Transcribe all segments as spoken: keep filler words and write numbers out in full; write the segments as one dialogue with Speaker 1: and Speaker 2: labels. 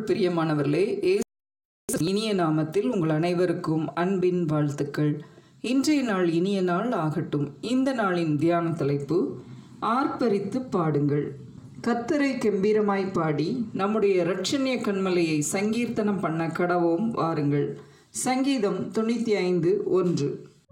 Speaker 1: பிரியமானவர்களே, இயேசு இனிய நாமத்தில் உங்கள் அனைவருக்கும் அன்பின் வாழ்த்துக்கள். இன்றைய நாள் இனிய நாள் ஆகட்டும். இந்த நாளின் தியான தலைப்பு, ஆர்ப்பரித்து பாடுங்கள். கர்த்தரை கெம்பீரமாய் பாடி நம்முடைய இரட்சணிய கன்மலையை சங்கீர்த்தனம் பண்ண கடவோம் வாருங்கள். சங்கீதம் தொண்ணூற்றி ஐந்து ஒன்று.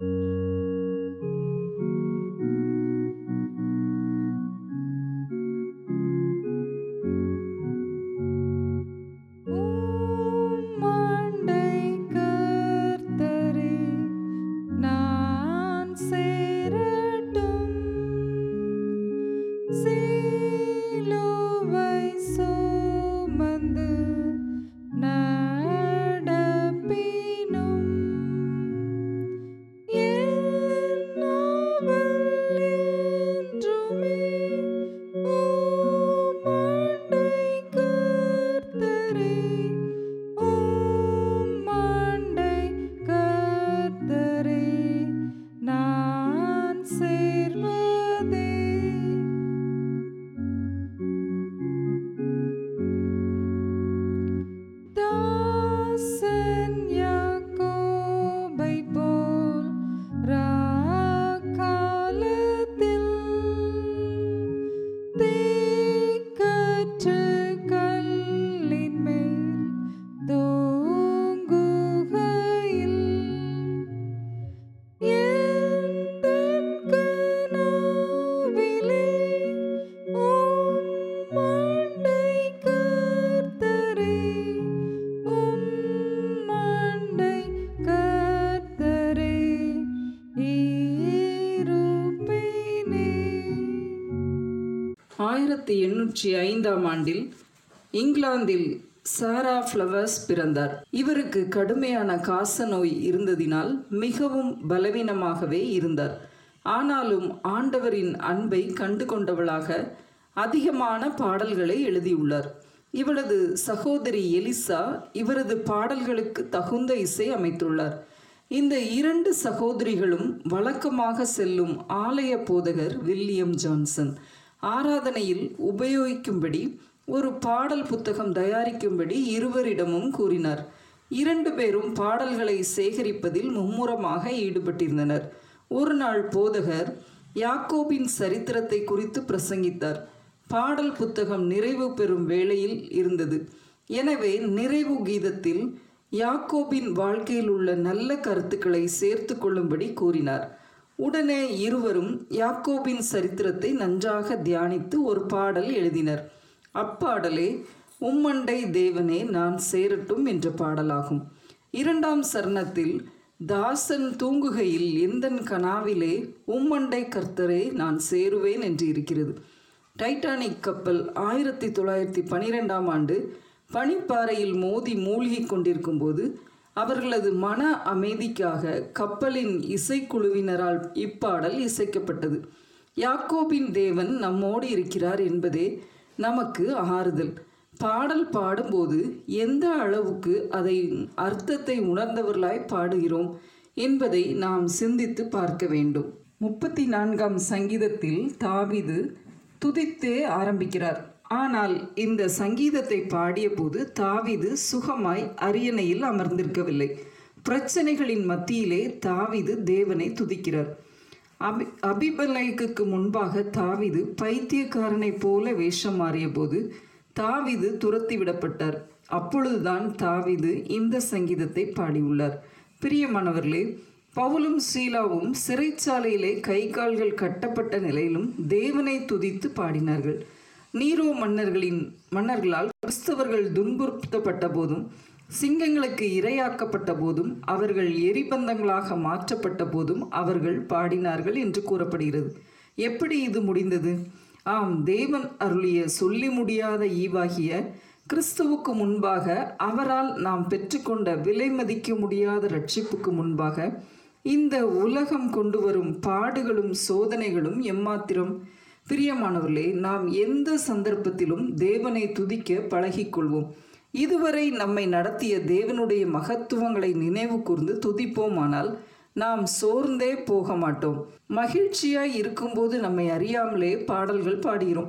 Speaker 1: ஆயிரத்தி எண்ணூற்றி ஐந்தாம் ஆண்டில் இங்கிலாந்தில் சாரா ஃப்ளவர்ஸ் பிறந்தார். இவருக்கு கடுமையான காச நோய் இருந்ததினால் மிகவும் பலவீனமாகவே இருந்தார். ஆனாலும் ஆண்டவரின் அன்பை கண்டு கொண்டவளாக அதிகமான பாடல்களை எழுதியுள்ளார். இவரது சகோதரி எலிசா இவரது பாடல்களுக்கு தகுந்த இசை அமைத்துள்ளார். இந்த இரண்டு சகோதரிகளும் வழக்கமாக செல்லும் ஆலய போதகர் வில்லியம் ஜான்சன் ஆராதனையில் உபயோகிக்கும்படி ஒரு பாடல் புத்தகம் தயாரிக்கும்படி இருவரிடமும் கூறினார். இரண்டு பேரும் பாடல்களை சேகரிப்பதில் மும்முரமாக ஈடுபட்டிருந்தனர். ஒரு நாள் போதகர் யாக்கோபின் சரித்திரத்தை குறித்து பிரசங்கித்தார். பாடல் புத்தகம் நிறைவு பெறும் வேளையில் இருந்தது. எனவே நிறைவு கீதத்தில் யாக்கோபின் வாழ்க்கையில் உள்ள நல்ல கருத்துக்களை சேர்த்து கொள்ளும்படி கூறினார். உடனே இருவரும் யாக்கோபின் சரித்திரத்தை நன்றாக தியானித்து ஒரு பாடல் எழுதினர். அப்பாடலே உம்மண்டை தேவனே நான் சேரட்டும் என்ற பாடலாகும். இரண்டாம் சரணத்தில் தாசன் தூங்குகையில் எந்தன் கனாவிலே உம்மண்டை கர்த்தரே நான் சேருவேன் என்று இருக்கிறது. டைட்டானிக் கப்பல் ஆயிரத்தி தொள்ளாயிரத்தி பனிரெண்டாம் ஆண்டு பனிப்பாறையில் மோதி மூழ்கி கொண்டிருக்கும் போது அவர்களது மன அமைதிக்காக கப்பலின் இசைக்குழுவினரால் இப்பாடல் இசைக்கப்பட்டது. யாக்கோபின் தேவன் நம்மோடு இருக்கிறார் என்பதே நமக்கு ஆறுதல். பாடல் பாடும்போது எந்த அளவுக்கு அதை அர்த்தத்தை உணர்ந்தவர்களாய் பாடுகிறோம் என்பதை நாம் சிந்தித்து பார்க்க வேண்டும். முப்பத்தி நான்காம் சங்கீதத்தில் தாவீது துதித்தே ஆரம்பிக்கிறார். ஆனால் இந்த சங்கீதத்தை பாடிய போது தாவீது சுகமாய் அரியணையில் அமர்ந்திருக்கவில்லை. பிரச்சனைகளின் மத்தியிலே தாவீது தேவனை துதிக்கிறார். அபி அபிமெலேக்குக்கு முன்பாக தாவீது பைத்தியக்காரனை போல வேஷம் மாறிய போது தாவீது துரத்தி விடப்பட்டார். அப்பொழுதுதான் தாவீது இந்த சங்கீதத்தை பாடியுள்ளார். பிரியமானவர்களே, பவுலும் சீலாவும் சிறைச்சாலையிலே கை கால்கள் கட்டப்பட்ட நிலையிலும் தேவனை துதித்து பாடினார்கள். நீரோ மன்னர்களின் மன்னர்களால் கிறிஸ்தவர்கள் துன்புறுத்தப்பட்ட போதும் சிங்கங்களுக்கு இரையாக்கப்பட்ட போதும் அவர்கள் எரிபந்தங்களாக மாற்றப்பட்ட போதும் அவர்கள் பாடினார்கள் என்று கூறப்படுகிறது. எப்படி இது முடிந்தது? ஆம், தேவன் அருளிய சொல்லி முடியாத ஈவாகிய கிறிஸ்துவுக்கு முன்பாக அவரால் நாம் பெற்றுக்கொண்ட விலை மதிக்க முடியாத ரட்சிப்புக்கு முன்பாக இந்த உலகம் கொண்டு வரும் பாடுகளும் சோதனைகளும் எம்மாத்திரம்? பிரியமானவர்களே, நாம் எந்த சந்தர்ப்பத்திலும் தேவனை துதிக்க பழகிக்கொள்வோம். இதுவரை நம்மை நடத்திய தேவனுடைய மகத்துவங்களை நினைவு கூர்ந்து துதிப்போமானால் நாம் சோர்ந்தே போக மாட்டோம். மகிழ்ச்சியாய் இருக்கும்போது நம்மை அறியாமலே பாடல்கள் பாடுகிறோம்.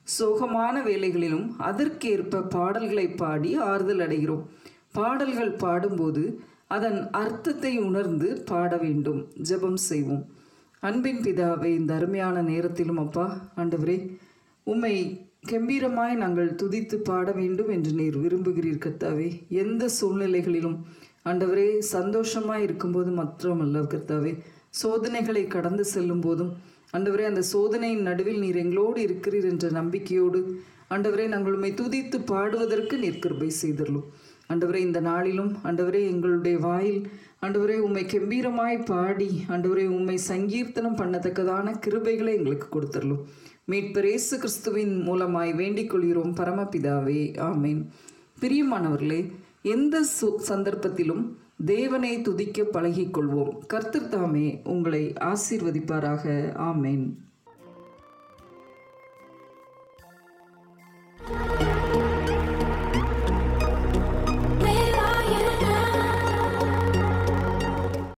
Speaker 1: சோகமான வேளைகளிலும் அதற்கேற்ப பாடல்களை பாடி ஆறுதல் அடைகிறோம். பாடல்கள் பாடும்போது அதன் அர்த்தத்தை உணர்ந்து பாட வேண்டும். ஜெபம் செய்வோம். அன்பின் பிதாவே, இந்த அருமையான நேரத்திலும் அப்பா ஆண்டவரே, உம்மை கம்பீரமாய் நாங்கள் துதித்து பாட வேண்டும் என்று நீர் விரும்புகிறீர் கர்த்தாவே. எந்த சூழ்நிலைகளிலும் ஆண்டவரே, சந்தோஷமாய் இருக்கும்போது மாத்திரமல்ல கர்த்தாவே, சோதனைகளை கடந்து செல்லும் போதும் ஆண்டவரே, அந்த சோதனையின் நடுவில் நீர் எங்களோடு இருக்கிறீர் என்ற நம்பிக்கையோடு ஆண்டவரே, நாங்கள் உம்மை துதித்து பாடுவதற்கு நீர் கிருபை செய்தருளும். ஆண்டவரே, இந்த நாளிலும் ஆண்டவரே, எங்களுடைய வாயில் ஆண்டவரே உம்மை கம்பீரமாய் பாடி ஆண்டவரே உம்மை சங்கீர்த்தனம் பண்ணத்தக்கதான கிருபைகளை எங்களுக்கு கொடுத்தரலும். மீட்பர் இயேசு கிறிஸ்துவின் மூலமாய் வேண்டிக் கொள்கிறோம் பரமபிதாவே, ஆமேன். பிரியமானவர்களே, எந்த சந்தர்ப்பத்திலும் தேவனை துதிக்க பழகிக்கொள்வோம். கர்த்தர் தாமே உங்களை ஆசீர்வதிப்பாராக. ஆமேன்.